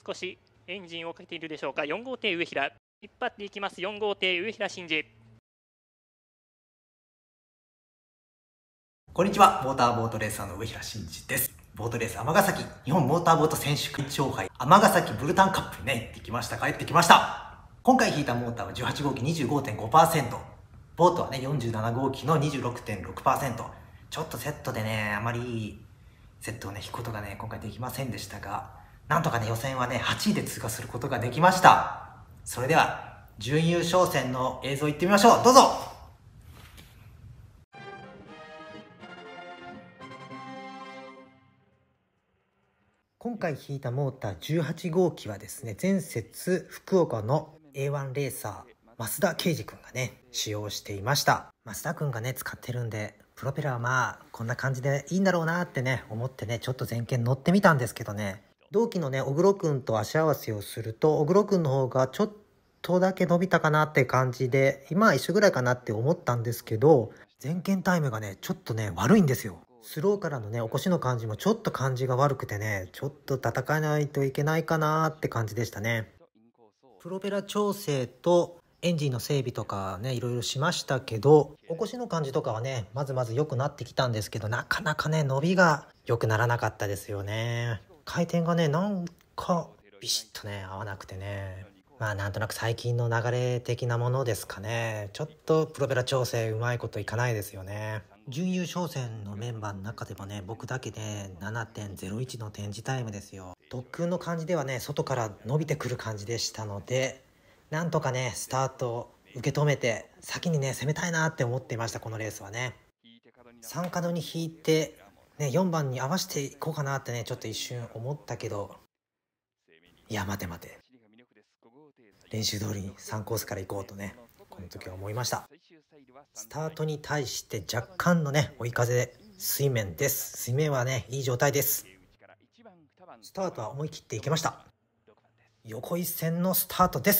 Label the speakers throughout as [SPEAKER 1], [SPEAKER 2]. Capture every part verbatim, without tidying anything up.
[SPEAKER 1] 少しエンジンをかけているでしょうか。よん号艇上平引っ張っていきます。よん号艇上平真司。
[SPEAKER 2] こんにちは、モーターボートレーサーの上平真司です。ボートレース尼崎日本モーターボート選手会長杯尼崎ブルタンカップにね、行ってきました。帰ってきました。今回引いたモーターはじゅうはち号機 にじゅうごてんごパーセント。ボートはね、よんじゅうなな号機の にじゅうろくてんろくパーセント。ちょっとセットでね、あまりいいセットをね、引くことがね、今回できませんでしたが、なんとかね、予選はね、はちいで通過することができました。それでは、準優勝戦の映像いってみましょう。どうぞ。今回引いたモーターじゅうはち号機はですね、前節福岡の エーワン レーサー増田圭司君がね使用していました。増田君がね使ってるんで、プロペラはまあこんな感じでいいんだろうなってね思ってね、ちょっと前傾乗ってみたんですけどね、同期のね小黒君と足合わせをすると小黒君の方がちょっとだけ伸びたかなって感じで、今は一緒ぐらいかなって思ったんですけど、前傾タイムがねちょっとね悪いんですよ。スローからのね起こしの感じもちょっと感じが悪くてね、ちょっと戦えないといけないかなって感じでしたね。プロペラ調整とエンジンの整備とかねいろいろしましたけど、起こしの感じとかはねまずまず良くなってきたんですけど、なかなかね伸びが良くならなかったですよね。回転がねなんかビシッとね合わなくてね、まあなんとなく最近の流れ的なものですかね。ちょっとプロペラ調整うまいこといかないですよね。準優勝戦のメンバーの中でもね僕だけで ななてんゼロいち の展示タイムですよ。特訓の感じではね外から伸びてくる感じでしたので、なんとかねスタートを受け止めて先にね攻めたいなって思っていました。このレースはねさん角に引いて、ね、よんばんに合わせていこうかなってねちょっと一瞬思ったけど、いや待て待て、練習通りにさんコースから行こうとねこの時は思いました。スタートに対して若干のね追い風水面です。水面はねいい状態です。スタートは思い切っていけました。横一線のスタートです。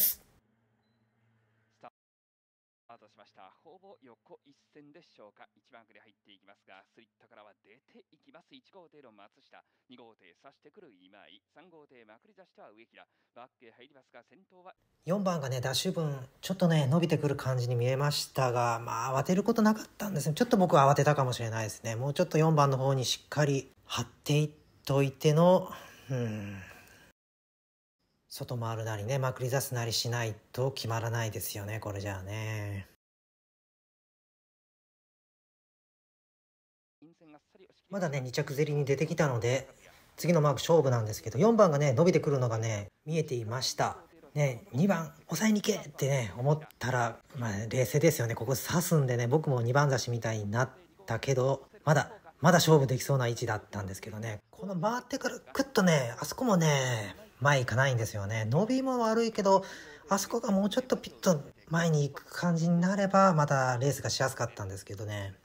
[SPEAKER 3] スタートしました。ほぼ横一線でしょうか。いちばんくで入っていきますが、スリットからは出ていきます。いち号艇の松下、に号艇刺してくる今井、さん号艇まくり出しては上平、バックへ入りますが先頭は
[SPEAKER 2] よんばんがねダッシュ分ちょっとね伸びてくる感じに見えましたが、まあ慌てることなかったんですね。ちょっと僕は慌てたかもしれないですね。もうちょっとよんばんの方にしっかり張っていっといての、うん外回るなりねまくり出すなりしないと決まらないですよね、これじゃあね。まだねに着競りに出てきたので次のマーク勝負なんですけど、よんばんがね伸びてくるのがね見えていましたね。にばん抑えに行けってね思ったら、まあ、冷静ですよね。ここ刺すんでね、僕もにばん差しみたいになったけど、まだまだ勝負できそうな位置だったんですけどね、この回ってからクッとねあそこもね前行かないんですよね。伸びも悪いけどあそこがもうちょっとピッと前に行く感じになればまたレースがしやすかったんですけどね。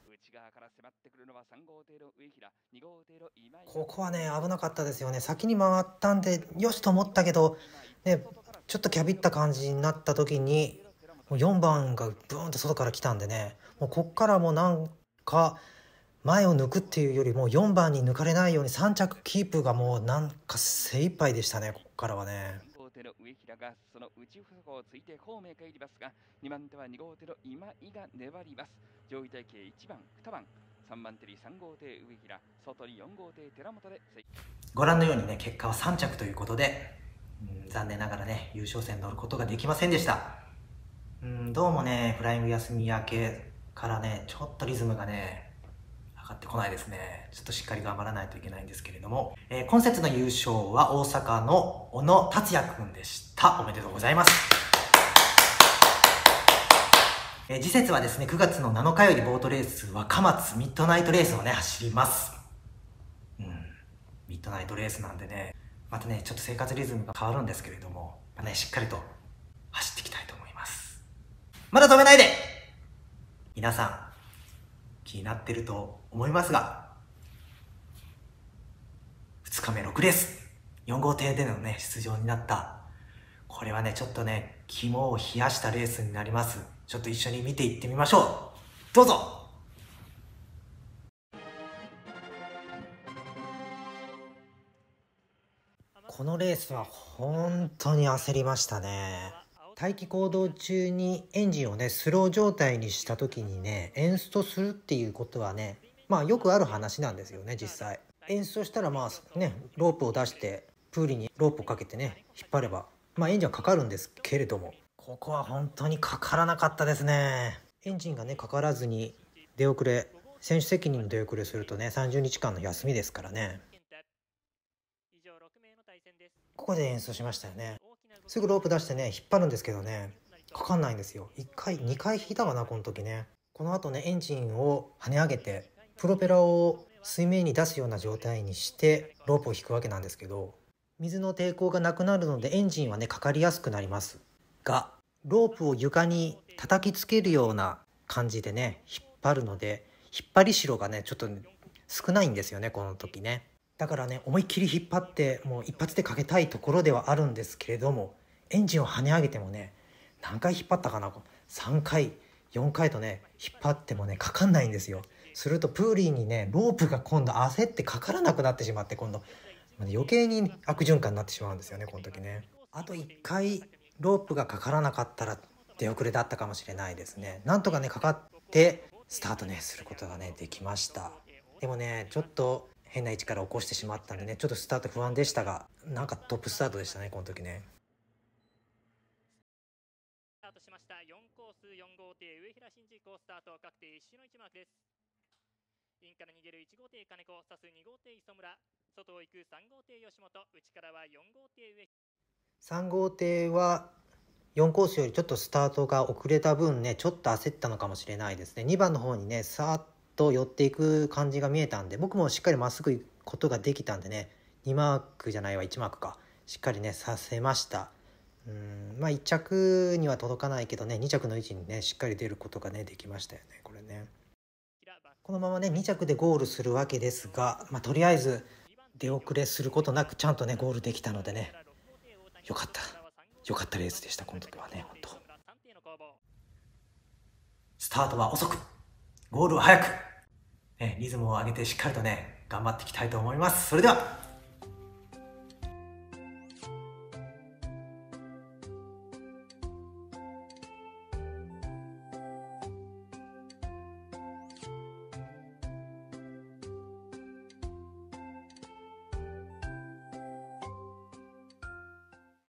[SPEAKER 2] ここはね危なかったですよね。先に回ったんでよしと思ったけど、ね、ちょっとキャビった感じになった時にもうよんばんがブーンと外から来たんでね、もうこっからもうなんか前を抜くっていうよりもよんばんに抜かれないようにさん着キープがもうなんか精一杯でしたね。ここからはね
[SPEAKER 3] 上平がその内歩をついて方面へ帰りますが、にばん手はに号艇の今井が粘ります。上位体系いちばん、にばん、さんばん手にさん号艇上平、外によん号艇寺本で
[SPEAKER 2] ご覧のようにね結果はさん着ということで、うん、残念ながらね優勝戦に乗ることができませんでした。うん、どうもねフライング休み明けからねちょっとリズムがね上がってこないですね。ちょっとしっかり頑張らないといけないんですけれども、えー、今節の優勝は大阪の小野達也くんでした。おめでとうございます。えー、次節はですねくがつのなのかよりボートレース若松ミッドナイトレースをね走ります。うん、ミッドナイトレースなんでねまたねちょっと生活リズムが変わるんですけれども、まあね、しっかりと走っていきたいと思います。まだ止めないで。皆さん気になってると思いますが、ふつかめろくレースよん号艇でのね出場になった、これはねちょっとね肝を冷やしたレースになります。ちょっと一緒に見ていってみましょう。どうぞ。 このレースは本当に焦りましたね。待機行動中にエンジンをねスロー状態にした時にねエンストするっていうことはねまあよくある話なんですよね。実際エンストしたらまあねロープを出してプーリーにロープをかけてね引っ張ればまあエンジンはかかるんですけれども、ここは本当にかからなかったですね。エンジンがねかからずに出遅れ、選手責任の出遅れするとねさんじゅうにちかんの休みですからね。ここで演奏しましたよね。すぐロープ出してね引っ張るんですけどねかかんないんですよ。いっかいにかい引いたかなこの時ね。この後ねエンジンを跳ね上げてプロペラを水面に出すような状態にしてロープを引くわけなんですけど、水の抵抗がなくなるのでエンジンはねかかりやすくなりますが、ロープを床に叩きつけるような感じでね引っ張るので引っ張り代がねちょっと少ないんですよねこの時ね。だからね思いっきり引っ張ってもう一発でかけたいところではあるんですけれども、エンジンを跳ね上げてもね何回引っ張ったかなさんかいよんかいとね引っ張ってもねかかんないんですよ。するとプーリーにねロープが今度焦ってかからなくなってしまって、今度余計に悪循環になってしまうんですよねこの時ね。あといっかいロープがかからなかったら出遅れだったかもしれないですね。なんとかねかかってスタートねすることがねできました。でもねちょっと変な位置から起こしてしまったんでねちょっとスタート不安でしたが、なんかトップスタートでしたねこの時ね。
[SPEAKER 1] スタートしました。よんコースよん号艇上平慎二コースタート確定一周のいちマークです。インから逃げるいち号艇金子、サスに号艇磯村、外を行くさん号艇吉本、内からはよん号艇上。
[SPEAKER 2] さん号艇はよんコースよりちょっとスタートが遅れた分ねちょっと焦ったのかもしれないですね。にばんの方にねさーっと寄っていく感じが見えたんで、僕もしっかりまっすぐ行くことができたんでねにマークじゃないわいちマークかしっかりねさせました。うーんまあいっ着には届かないけどねに着の位置にねしっかり出ることがねできましたよねこれね。このままねに着でゴールするわけですが、まあ、とりあえず出遅れすることなくちゃんとねゴールできたのでねよかったよかったレースでした。この時はね本当スタートは遅くゴールは早く、ね、リズムを上げてしっかりとね頑張っていきたいと思います。それでは